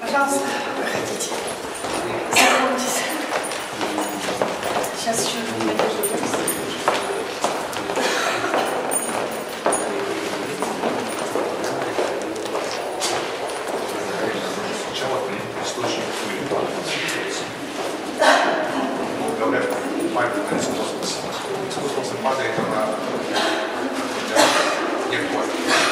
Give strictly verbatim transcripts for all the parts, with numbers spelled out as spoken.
Пожалуйста, проходите. Знакомьтесь. Сейчас еще не надежду. Сначала источник говорят, памятный космос. Космос падает, она не хватит.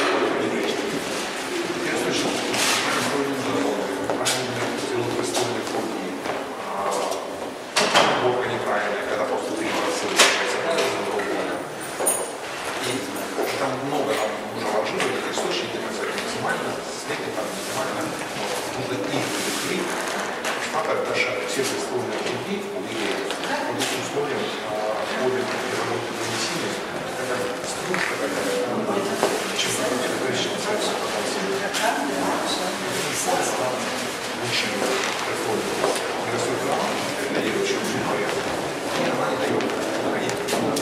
Все условия другие, или под этим условием вводят работу донесения, когда стружка такая, честно говоря, это еще не совсем лучше происходит. Не растет трава, это дает очень очень порядок. И она не дает находить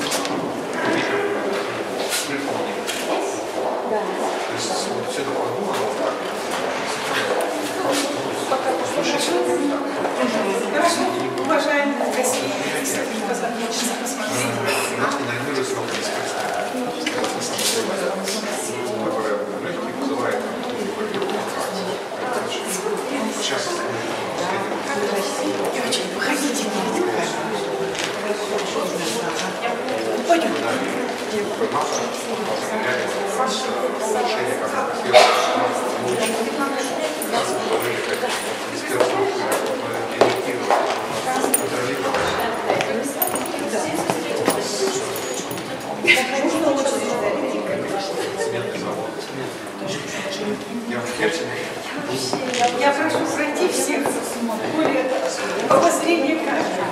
выполнение. То есть вот все это продумано вот так. Хорошо, уважаемые гостей, познакомиться, посмотреть. Нас не наймирует срок которая легкий вызывает сейчас. Девочки, выходите. Пойдем. Я прошу пройти всех более обозрение каждого.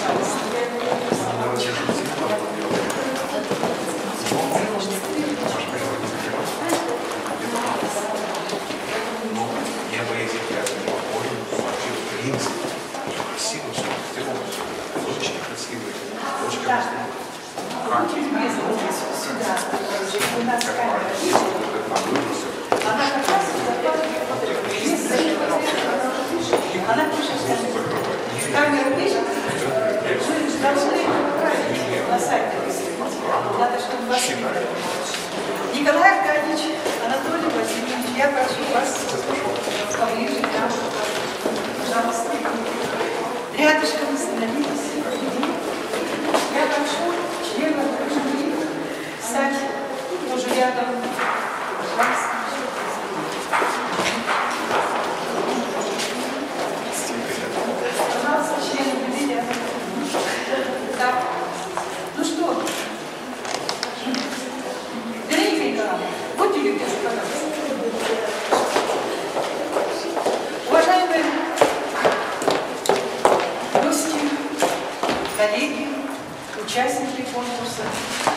Она как раз она пишет, камеру пишет, вы должны на сайте выставить. Надо, чтобы вас видели. Николай Аркадьевич, Анатолий Васильевич, я прошу вас поближе к нам. Пожалуйста. Рядышком остановитесь. Я прошу членов жюри встать тоже рядом. Пожалуйста. Так. Ну что? Вероника Николаевна, будьте любезны, пожалуйста. Уважаемые гости, коллеги, участники конкурса,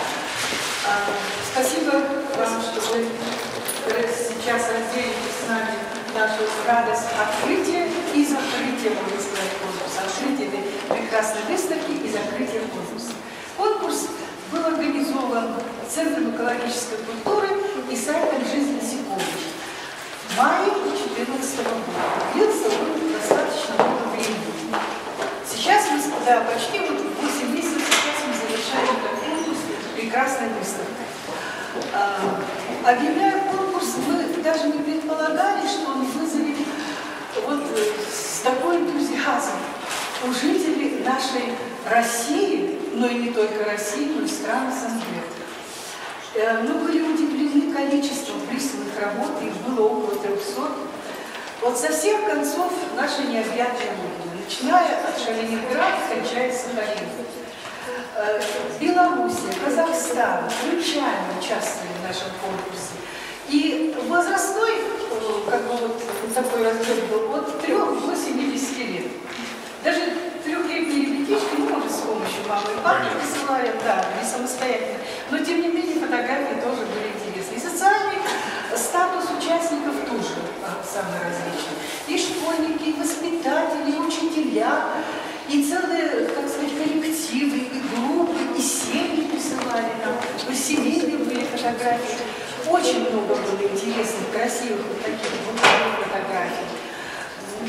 спасибо вам, что вы сейчас разделите с нами нашу радость открытия и закрытия, можно сказать, конкурса. Открытие этой прекрасной выставки и закрытие конкурса. Конкурс был организован Центром экологической культуры и сайтом «Жизнь насекомых» в мае две тысячи четырнадцатого года. Длился он достаточно много времени. Сейчас мы, да, почти вот восемь месяцев сейчас мы завершаем этот конкурс прекрасной выставкой. Объявляя конкурс, мы даже не предполагали, что он вызовет вот с такой энтузиазм у жителей нашей России, но и не только России, но и стран СНГ. Мы были удивлены количеством присланных работ, их было около трехсот. Вот со всех концов нашей необъятной Родины, начиная от Калининграда, кончая Сахалином. Белоруссия, Казахстан, ключами участвовали в нашем конкурсе. И возрастной, как бы вот такой разбор был, от трёх до семидесяти лет. Даже трехлетние ребятишки, ну, может, с помощью мамы и папы присылали, да, не самостоятельно. Но, тем не менее, фотографии тоже были интересны. И социальный статус участников тоже самый различный. И школьники, и воспитатели, и учителя, и целые, так сказать, коллективы, и группы, и семьи присылали нам. Семейные были фотографии. Очень много было интересных, красивых вот таких вот фотографий.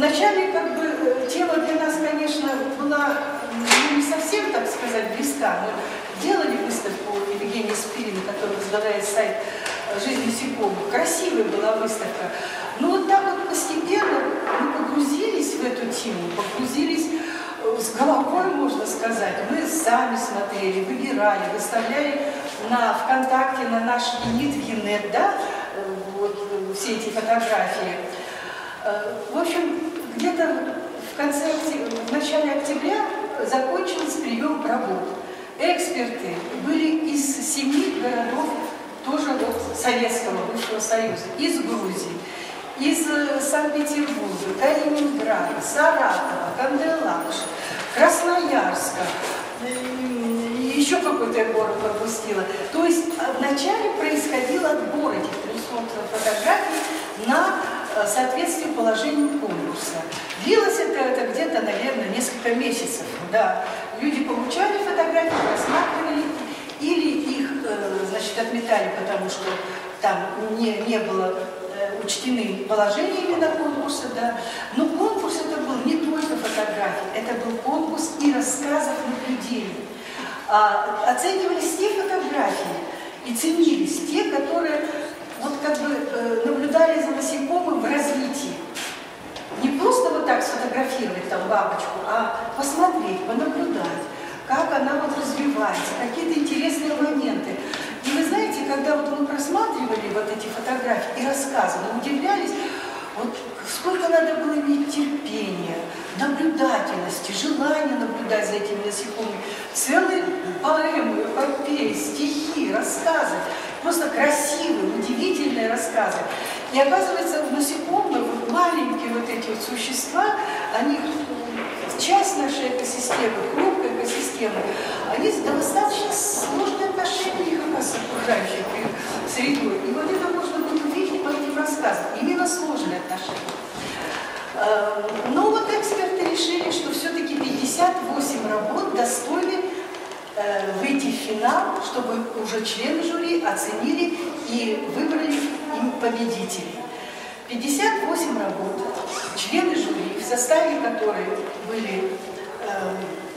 вначале как бы тема для нас, конечно, была ну, не совсем, так сказать, близка. Мы делали выставку Евгения Спирина, которая возглавляет сайт «Жизнь насекомых». Красивая была выставка. Но вот так вот постепенно мы погрузились в эту тему, погрузились с головой, можно сказать. Мы сами смотрели, выбирали, выставляли на ВКонтакте, на наш Винит, Винет, да, вот все эти фотографии. В общем, где-то в конце, в начале октября закончился прием работ. Эксперты были из семи городов, тоже вот Советского бывшего Союза, из Грузии, из Санкт-Петербурга, Калининграда, Саратова, Канделакша, Красноярска, еще какой-то я город пропустила. То есть вначале происходил отбор этих трехсот фотографий на соответствие положению конкурса. Длилось это, это где-то, наверное, несколько месяцев. Да. Люди получали фотографии, рассматривали, или их, значит, отметали, потому что там не, не было учтены положения именно конкурса, да. Но конкурс это был не только фотографии, это был конкурс и рассказов, наблюдений. А, оценивались те фотографии и ценились те, которые вот как бы э, наблюдали за насекомым в развитии. Не просто вот так сфотографировать там бабочку, а посмотреть, понаблюдать, как она вот развивается, какие-то интересные моменты. И вы знаете, когда вот мы просматривали вот эти фотографии и рассказы, мы удивлялись, вот сколько надо было иметь терпения, наблюдательности, желания наблюдать за этими насекомыми. Целые поэмы, эпопеи, стихи, рассказы. Просто красивые, удивительные рассказы. И оказывается, насекомые, маленькие вот эти вот существа, они часть нашей экосистемы, хрупкой экосистемы, они достаточно сложные отношения их с окружающей средой. И вот это можно было увидеть по этим рассказам. Именно сложные отношения. Но вот эксперты решили, что все-таки пятьдесят восемь работ достойны выйти в финал, чтобы уже члены жюри оценили и выбрали им победителей. пятьдесят восемь работ, члены жюри, в составе которой были э,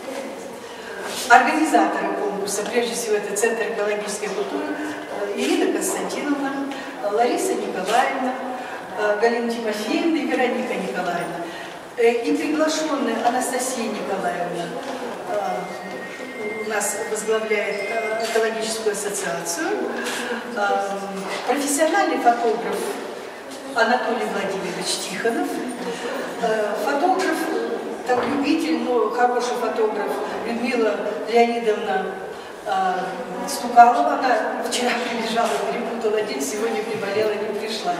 организаторы конкурса, прежде всего это Центр экологической культуры, э, Ирина Константиновна, Лариса Николаевна, э, Галина Тимофеевна и Вероника Николаевна. Э, и приглашенная Анастасия Николаевна э, у нас возглавляет экологическую ассоциацию, э, профессиональный фотограф Анатолий Владимирович Тихонов, фотограф, там, любитель, но хороший фотограф Людмила Леонидовна Стукалова. Она вчера прибежала, перепутала день, сегодня приболела, не пришла,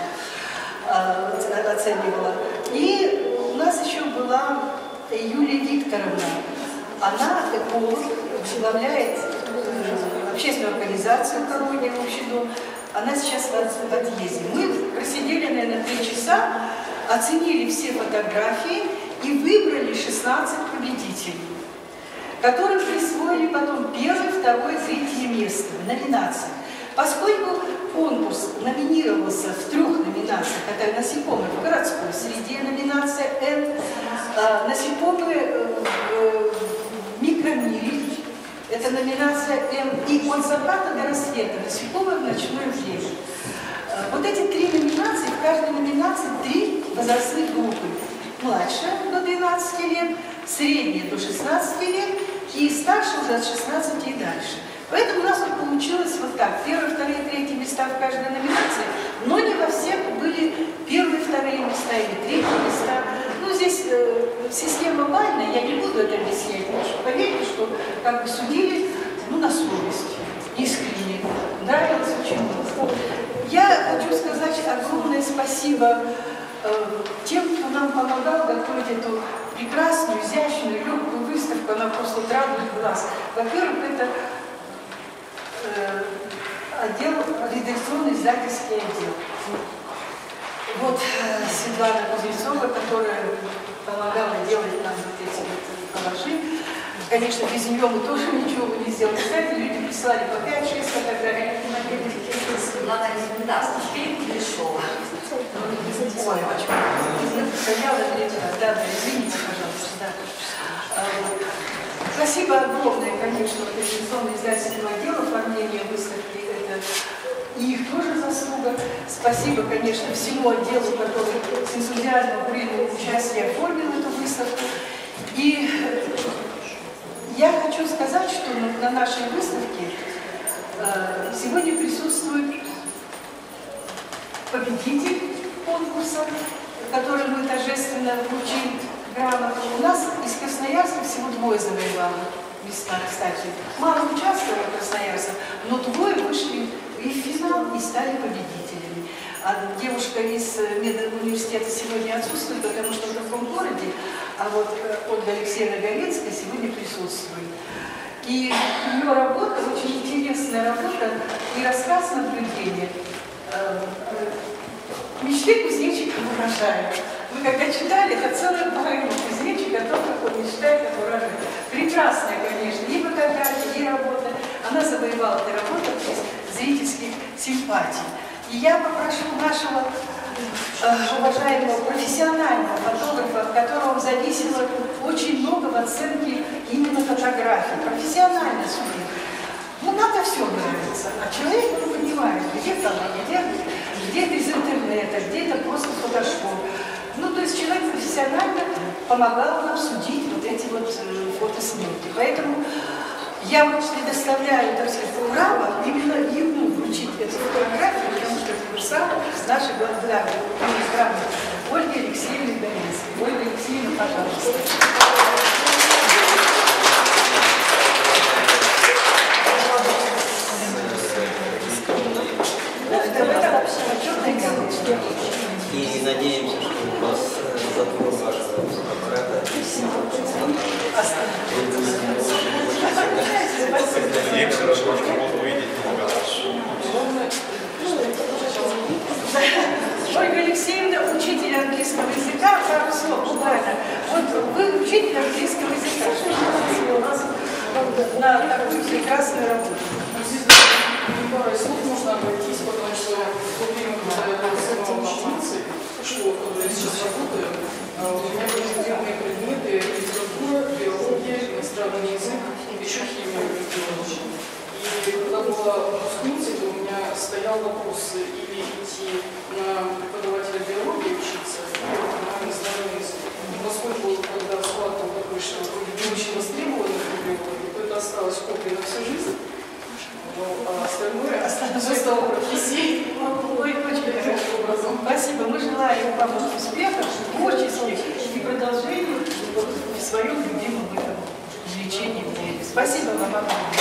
оценивала. И у нас еще была Юлия Викторовна. Она эколог, возглавляет общественную организацию «Коровье общий дом». Она сейчас в отъезде. Мы просидели, наверное, три часа, оценили все фотографии и выбрали шестнадцать победителей, которым присвоили потом первое, второе, третье место в номинациях. Поскольку конкурс номинировался в трех номинациях, это насекомые в городской среде, номинация Н, насекомые в микромире, это номинация М, и от заката до рассвета, насекомые в ночное время. Вот эти три номинации, в каждой номинации три возрастных группы. Младшая до двенадцати лет, средняя до шестнадцати лет и старше уже от шестнадцати и дальше. Поэтому у нас вот получилось вот так. Первые, вторые, третьи места в каждой номинации, но не во всех были первые, вторые места или третьи места. Ну, здесь э, система бальная, я не буду это объяснять, потому что поверьте, что как бы судили, ну, на совесть, искренне. Нравилось очень много. Я хочу сказать огромное спасибо э, тем, кто нам помогал готовить эту прекрасную, изящную, легкую выставку. Она просто радует глаз. Во-первых, это э, отдел, редакционный издательский отдел. Вот э, Светлана Кузнецова, которая помогала делать нам вот эти вот коллажи. Конечно, без нее мы тоже ничего бы не сделали. Кстати, люди прислали по пять-шесть фотографий. Светлана не даст, фильм пришел. Ой, очень. Спасибо огромное, конечно, организационному издательскому отделу оформления выставки. Это и их тоже заслуга. Спасибо, конечно, всему отделу, который с энтузиазмом принял участие и оформил эту выставку. И я хочу сказать, что на нашей выставке э, сегодня присутствует победитель конкурса, который мы торжественно вручили грамоту. У нас из Красноярска всего двое завоевало места, кстати. Мало участвовало красноярцев, но двое вышли и в финал, и стали победителями. А девушка из медуниверситета сегодня отсутствует, потому что в другом городе, а вот Ольга Алексеевна Галецкая сегодня присутствует. И ее работа, очень интересная работа, и рассказ наблюдения. Мечты кузнечика урожая. Вы когда читали, это целая поэма кузнечика о том, как он мечтает о урожае. Прекрасная, конечно, и фотография, и работа. Она завоевала этой работой из зрительских симпатий. И я попрошу нашего э, уважаемого профессионального фотографа, от которого зависело очень много в оценке именно фотографии, профессионально судить. Ну, надо все нравится, а человек не понимает, где талант, где, где это из интернета, где это просто фотошоп. Ну, то есть человек профессионально помогал нам судить вот эти вот э, фотоснимки. Поэтому я вот предоставляю, так сказать, право именно ему вручить эту фотографию, потому что это сам нашей благодарной Ольги Алексеевны Галецкой. Ольга Алексеевна, пожалуйста. И надеемся, что у вас затвор вашего аппарата Надеемся, что вашу работу увидеть много раз. Ольга Алексеевна, учитель английского языка, пару слов буквально. Вот вы учитель английского языка, что же у нас на такую прекрасную работу? Пару слов можно обойтись, потому что в то время, когда я была сама ученицей, школы, в которой я сейчас работаю, у меня были любимые предметы литература, биология, иностранный язык, еще химия. И когда была выпускницей, то у меня стоял вопрос или идти на преподавателя биологии учиться, или на иностранный язык. Поскольку когда склад такой, что не очень востребованы в биологии, то это осталось копией на всю жизнь. Ну, а остальное остальное стало профессией. Ой, очень хорошо образом. Спасибо. Мы желаем вам успехов, творческих и продолжения в своем любимом этом увлечении в деле. Спасибо вам огромное.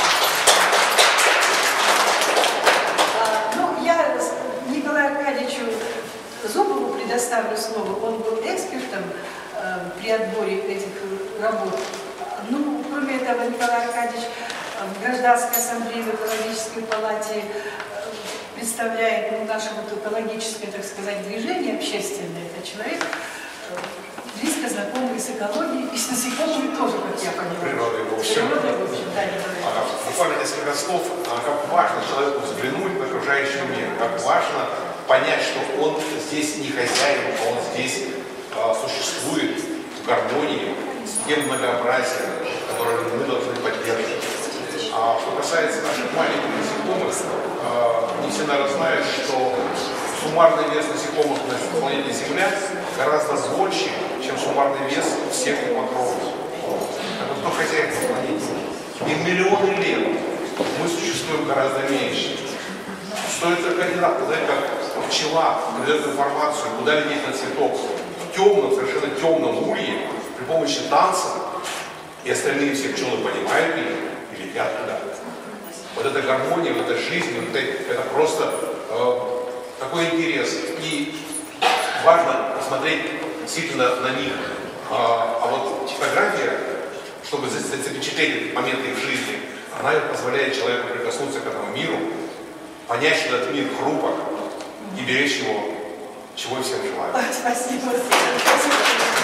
А, ну, я Николаю Аркадьевичу Зубову предоставлю слово. Он был экспертом э, при отборе этих работ. Ну, кроме этого, Николай Аркадьевич в Гражданской ассамблее, в экологической палате представляет ну, наше вот экологическое, так сказать, движение общественное. Это человек близко знакомый с экологией и с насекомыми тоже, как я понимаю. Природой, в общем. Природой, в общем, да, А, буквально несколько слов, а, как важно человеку взглянуть на окружающий мир, как важно понять, что он здесь не хозяин, а он здесь а, существует в гармонии с тем многообразием, которое мы должны поддерживать. А что касается наших маленьких насекомых, не все, наверное, знают, что суммарный вес насекомых на планете Земля гораздо больше, чем суммарный вес всех покровов. Это кто хозяин на планете? И миллионы лет мы существуем гораздо меньше. Стоит только один раз сказать, как пчела придает информацию, куда лететь на цветок в темном, совершенно темном улье при помощи танца, и остальные все пчелы понимают ее, и летят туда. Вот эта гармония, вот эта жизнь, вот это, это просто э, такой интерес. И важно посмотреть действительно на них. А, а вот фотография, чтобы запечатлеть моменты их жизни, она позволяет человеку прикоснуться к этому миру, понять, что этот мир хрупок, и беречь его, чего я всем желаю. Спасибо. Спасибо.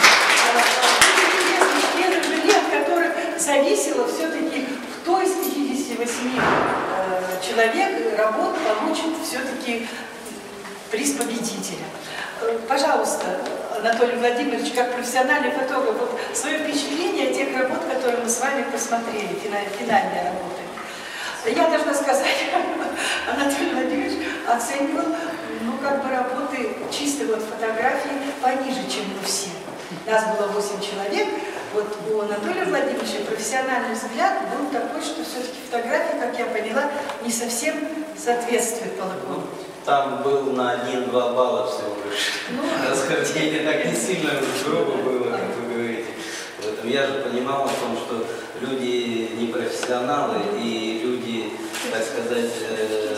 Интересный исследование, от которых зависело все-таки, кто из пятидесяти восьми э, человек работ получит все-таки приз победителя. Пожалуйста, Анатолий Владимирович, как профессиональный фотограф, вот свое впечатление о тех работ, которые мы с вами посмотрели, финальные работы. Я должна сказать, Анатолий Владимирович оценивал, ну, как бы работы чисто вот фотографии пониже, чем мы все. Нас было восемь человек, вот у Анатолия Владимировича профессиональный взгляд был такой, что все-таки фотография, как я поняла, не совсем соответствует полотну. Там был на один-два балла всего лишь. Ну, расхождение так не сильно грубо было, как вы говорите. Поэтому я же понимал о том, что люди не профессионалы и люди, так сказать, э,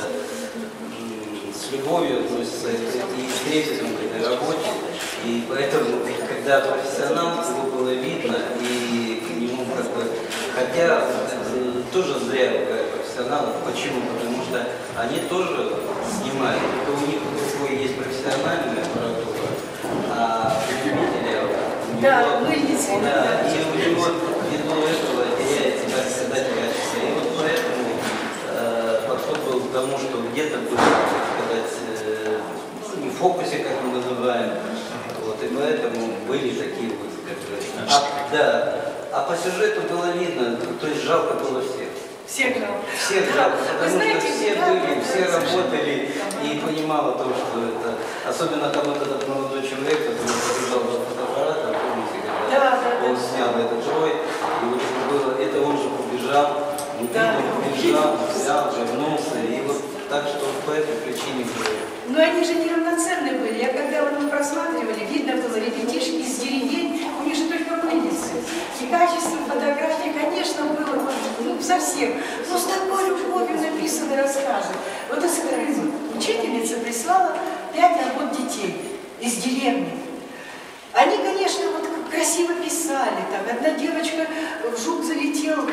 с любовью относятся и с трепетом к этой работе. И поэтому, когда профессионал, его было видно, и к нему как бы, хотя э, тоже зря ругают профессионалов. Почему? Потому что они тоже снимают, только у них такой есть профессиональная аппаратура, а любителя да, мыльницы. Да, и у него ввиду этого теряется, так сказать, качество. И вот поэтому э, подход был к тому, что где-то было, так сказать, э, не в фокусе, как мы называем, вот, и поэтому были такие вот, как бы, а, да, а по сюжету было видно, то есть жалко было всех. Всех жалко. Всех жалко, потому знаете, что все да, были, да, все да, работали да, и понимал о том, что это, особенно там вот этот молодой человек, который побежал за фотоаппаратом, помните, когда да, да, он да. снял этот рой, и вот это было, это он же побежал, он да, побежал, взял, вернулся, и вот так что по этой причине было. Но они же неравноценные были. Я когда вот мы просматривали, видно было ребятишки из деревень, у них же только мыльницы. И качество фотографии, конечно, было ну, совсем. Но с такой любовью написаны рассказы. Вот из Крыма учительница прислала пять работ детей из деревни. Они, конечно, вот красиво писали. Там одна девочка в жук залетел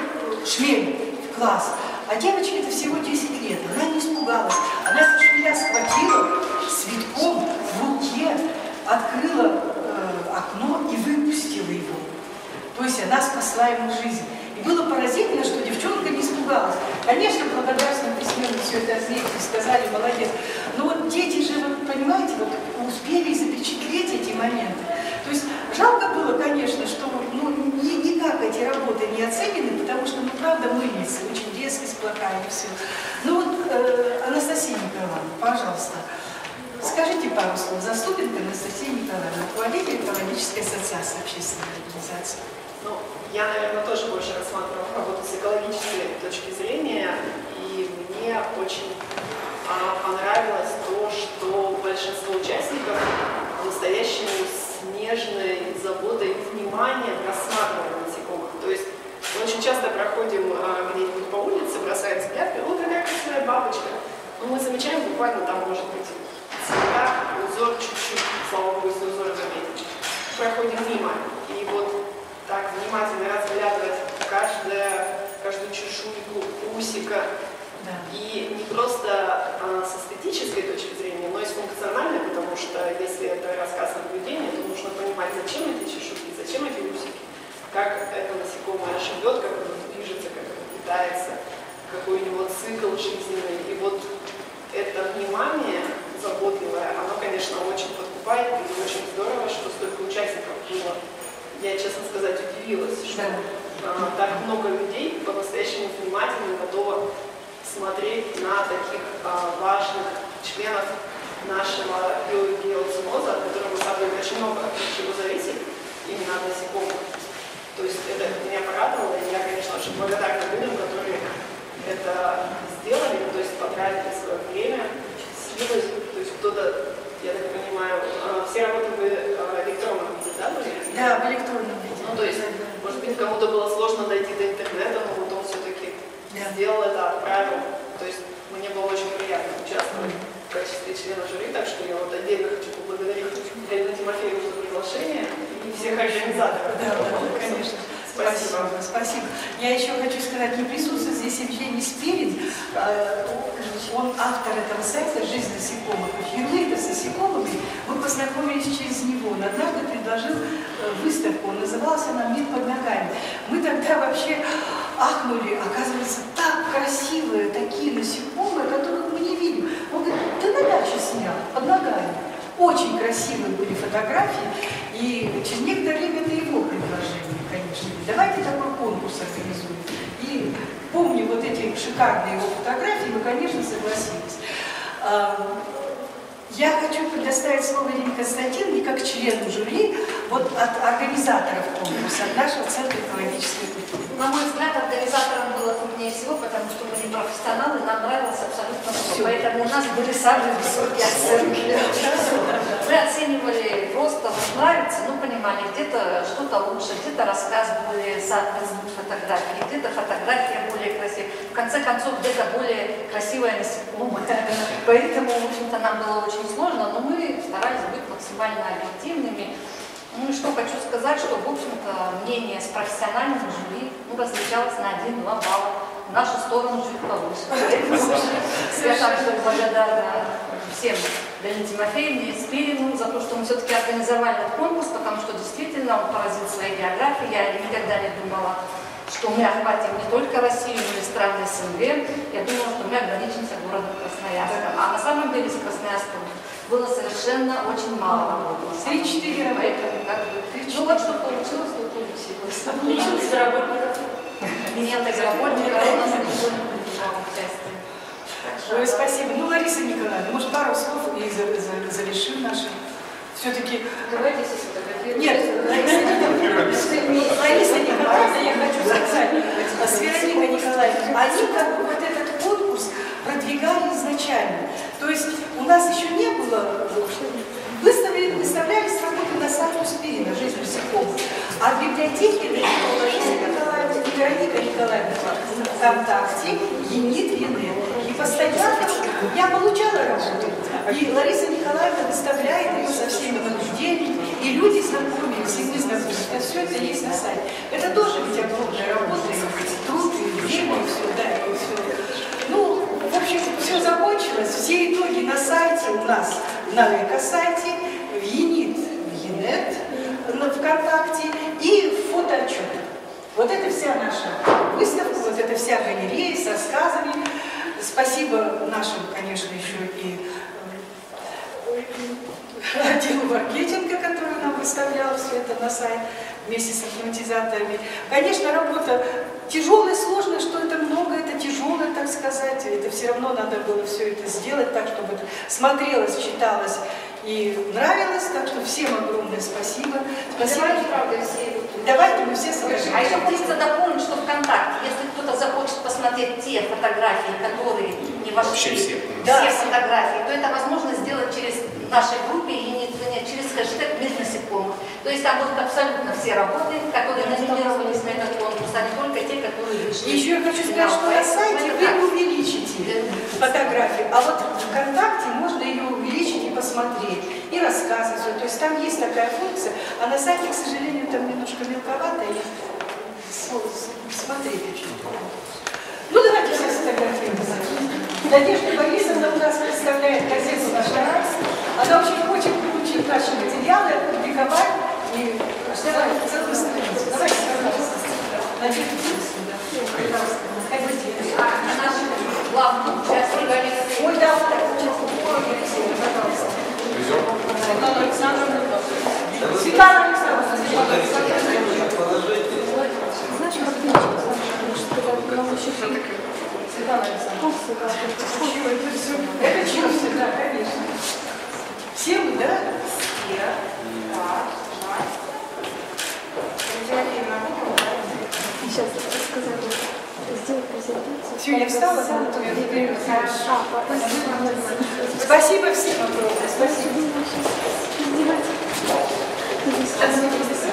шмель в класс. А девочке-то всего десять лет, она не испугалась. Она этот шмеля схватила цветком в руке, открыла э, окно и выпустила его. То есть она спасла ему жизнь. И было поразительно, что девчонка не испугалась. Конечно, благодарственно письменно все это отметили, сказали, молодец. Но вот дети же, вы понимаете, вот успели запечатлеть эти моменты. То есть жалко было, конечно, что ну, ни, никак эти работы не оценены, потому что, ну, правда, мыльницы, очень резкость плохая и все. Ну вот, э, Анастасия Николаевна, пожалуйста, скажите пару слов. Заступенко Анастасия Николаевна, руководитель экологической ассоциации, общественной организации. Ну, я, наверное, тоже больше рассматривала работу с экологической точки зрения, и мне очень а, понравилось то, что большинство участников по-настоящему с нежной заботой и вниманием рассматривали насекомых. То есть мы очень часто проходим а, где-нибудь по улице, бросаем взгляд, и вот какая красивая бабочка. Но мы замечаем буквально там, может быть, цвета, узор чуть-чуть, слава богу, если узор заметить. Проходим мимо, и вот так внимательно разглядывать каждое, каждую чешуйку, усика. Да. И не просто а, с эстетической точки зрения, но и с функциональной, потому что если это рассказ о наблюдении, то нужно понимать, зачем эти чешуйки, зачем эти усики, как это насекомое живет, как оно движется, как оно питается, какой у него цикл жизненный. И вот это внимание заботливое, оно, конечно, очень подкупает, и очень здорово, что столько участников было. Я, честно сказать, удивилась, что а, так много людей по-настоящему внимательно готово смотреть на таких а, важных членов нашего биогеоценоза, от которого, на самом деле, очень много чего зависит, именно от насекомых. То есть это меня порадовало, и я, конечно, очень благодарна людям, которые это сделали, то есть потратили свое время, силы, то есть кто-то, я так понимаю, все работы в электронном виде, да, были? Да, в электронном виде. Ну, то есть, может быть, кому-то было сложно дойти до интернета, но вот он все-таки да. сделал это, отправил. То есть, мне было очень приятно участвовать в качестве члена жюри, так что я вот отдельно хочу поблагодарить Галину Тимофеевну за приглашение и всех организаторов. Да, да, да, конечно. Спасибо. Спасибо. Спасибо. Я еще хочу сказать, не присутствует здесь Евгений Спирин, он автор этого сайта «Жизнь насекомых». Впервые с насекомыми мы познакомились через него. Он однажды предложил выставку, называлась она «Мир под ногами». Мы тогда вообще ахнули, оказывается, так красивые такие насекомые, которых мы не видим. Он говорит, ты на даче снял, под ногами. Очень красивые были фотографии, и через некоторое время это его предложение, конечно. Давайте такой конкурс организуем. И помню вот эти шикарные его фотографии, мы, конечно, согласились. Я хочу предоставить слово Ирине Константиновне как члену жюри, вот от организаторов конкурса, от нашего Центра экологической культуры. На мой взгляд, организаторам было труднее всего, потому что мы не профессионалы, нам нравилось абсолютно все. Поэтому у нас были самые высокие оценки. Мы оценивали просто, вот нравится, ну понимали, где-то что-то лучше, где-то рассказ более соответствует фотографии, где-то фотография более красивая. В конце концов, где-то более красивая насекомая. Поэтому, в общем-то, нам было очень сложно, но мы старались быть максимально объективными. Ну и что хочу сказать, что, в общем-то, мнение с профессиональным жюри ну, различалось на один-два балла. В нашу сторону чуть повыше. Я также благодарна всем Галине Тимофеевне, Спирину за то, что мы все-таки организовали этот конкурс, потому что действительно он поразил своей географией. Я никогда не думала, что мы охватим не только Россию, но и страны СНГ. Я думала, что мы ограничимся городом Красноярском. А на самом деле с Красноярском было совершенно очень мало работы. Три-четыре Поэтому, как бы, ну вот что получилось, то получилось. Получилось работников. Нет работников, у нас никто не принимал участие. Ой, спасибо. Ну, Лариса Николаевна, может, пару слов и за, за, завершим наши. Все-таки... Давайте здесь фотографируем. Нет, Лариса Николаевна, Лариса Николаевна, я хочу сказать, с Вероникой Николаевной, они как бы вот этот конкурс продвигали изначально. То есть у нас еще не было, выставили, выставлялись работы на сайте Спирина «Жизнь насекомых», а в библиотеке Лариса Николаевна и Вероника Николаевна ВКонтакте, Енит Ене. И постоянно я получала работу, и Лариса Николаевна выставляет ее со всеми наблюдениями, и люди знакомились, и мы знакомились. Все это есть на сайте. Это тоже ведь огромная работа, и труд, и время, и все, да, и все. Ну, в общем, все закончилось, все итоги на сайте у нас, на эко-сайте, в Енит, в Енет, на ВКонтакте и в фотоотчетах. Вот это вся наша выставка, вот это вся галерея с рассказами. Спасибо нашим, конечно, еще и отделу маркетинга, который нам выставлял все это на сайт вместе с автоматизаторами. Конечно, работа тяжелая, сложная, что это много, это тяжелое, так сказать. Это все равно надо было все это сделать так, чтобы это смотрелось, читалось и нравилось. Так что всем огромное спасибо. Спасибо. Давайте, правда, все. Давайте мы все совершим. А еще хочется дополнить, что ВКонтакте, если кто-то захочет посмотреть те фотографии, которые не вошли, все, да, все фотографии, то это возможно сделать через нашей группе и не, не, через хэштег «Мир насекомых». То есть там будут абсолютно все работы, которые номинировались на этот конкурс, а не только те, которые вышли. Еще я хочу сказать, что на сайте вы не увеличите фотографию, а вот ВКонтакте можно ее увеличить и посмотреть, и рассказывать. То есть там есть такая функция, а на сайте, к сожалению, там немножко мелковато, и смотреть очень трудно. Ну, давайте все сфотографируемся. Надежда Борисовна у нас представляет газету «Наш Тарас». Она очень хочет получить наши материалы, опубликовать и целую страницу. Давайте, пожалуйста. Надежда Борисовна, пожалуйста. А наш главный участник, ой, да, вот так, участник, пожалуйста. Светлана Александровна. Светлана Александровна. Светлана Александровна. Это чувство, да, конечно. Все вы, да? Все. Сейчас рассказала. Сделать презентацию. Все, я встала? Спасибо всем огромное. Спасибо. Спасибо.